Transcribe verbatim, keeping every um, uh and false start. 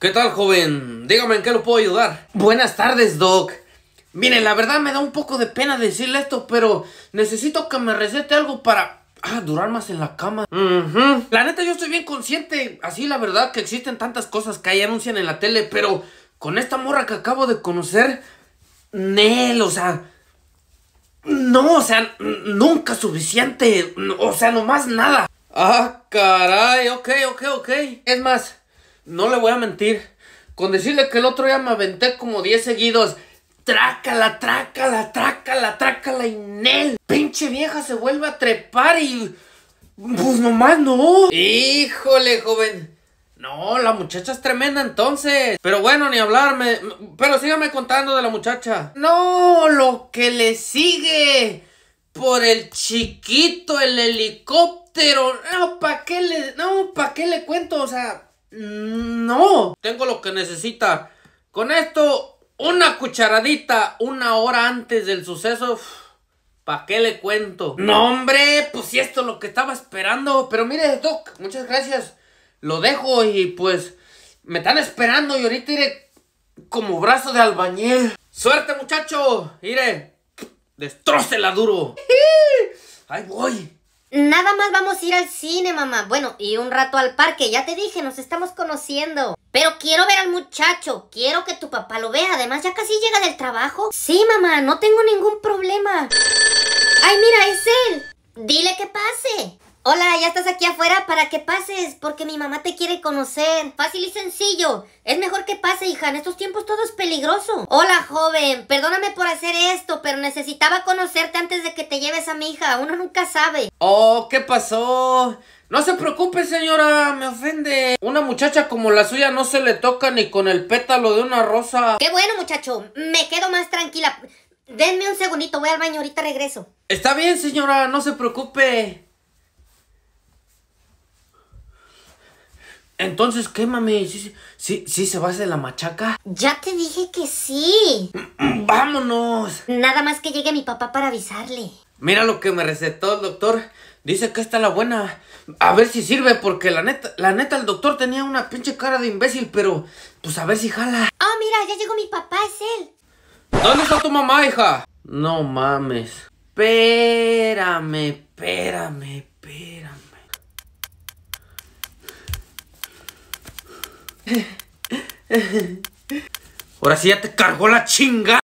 ¿Qué tal, joven? Dígame en qué lo puedo ayudar. Buenas tardes, Doc. Mire, la verdad me da un poco de pena decirle esto, pero necesito que me recete algo para ah, durar más en la cama. Uh-huh. La neta, yo estoy bien consciente, así la verdad, que existen tantas cosas que ahí anuncian en la tele, pero con esta morra que acabo de conocer, Nel, o sea, no, o sea, nunca suficiente, o sea, nomás nada. Ah, caray, ok, ok, ok. Es más, no le voy a mentir, con decirle que el otro día me aventé como diez seguidos. Trácala, trácala, trácala, trácala y Nel. Pinche vieja se vuelve a trepar y... pues nomás no. Híjole, joven. No, la muchacha es tremenda entonces. Pero bueno, ni hablarme. Pero sígame contando de la muchacha. No, lo que le sigue. Por el chiquito, el helicóptero. No, ¿pa' qué le... no, ¿pa' qué le cuento? O sea, no. Tengo lo que necesita. Con esto... una cucharadita una hora antes del suceso. ¿Para qué le cuento? No, hombre, pues si esto es lo que estaba esperando. Pero mire, Doc, muchas gracias. Lo dejo y pues me están esperando y ahorita iré como brazo de albañil. ¡Suerte, muchacho! Iré, destrócela duro. Ahí voy. Nada más vamos a ir al cine, mamá. Bueno, y un rato al parque. Ya te dije, nos estamos conociendo. Pero quiero ver al muchacho. Quiero que tu papá lo vea. Además, ya casi llega del trabajo. Sí, mamá, no tengo ningún problema. Ay, mira, es él. Dile que pase. Hola, ya estás aquí afuera para que pases, porque mi mamá te quiere conocer. Fácil y sencillo. Es mejor que pase, hija. En estos tiempos todo es peligroso. Hola, joven. Perdóname por hacer esto, pero necesitaba conocerte antes de que te lleves a mi hija. Uno nunca sabe. Oh, ¿qué pasó? No se preocupe, señora, me ofende. Una muchacha como la suya no se le toca ni con el pétalo de una rosa. Qué bueno, muchacho. Me quedo más tranquila. Denme un segundito, voy al baño, ahorita regreso. Está bien, señora, no se preocupe. Entonces, ¿qué, mami? ¿Sí, sí, sí se va a hacer la machaca? Ya te dije que sí. ¡Vámonos! Nada más que llegue mi papá para avisarle. Mira lo que me recetó el doctor. Dice que esta es la buena. A ver si sirve, porque la neta, la neta, el doctor tenía una pinche cara de imbécil, pero pues a ver si jala. Ah, oh, mira, ya llegó mi papá, es él. ¿Dónde está tu mamá, hija? No mames. Espérame, espérame, espérame. Ahora sí ya te cargó la chinga.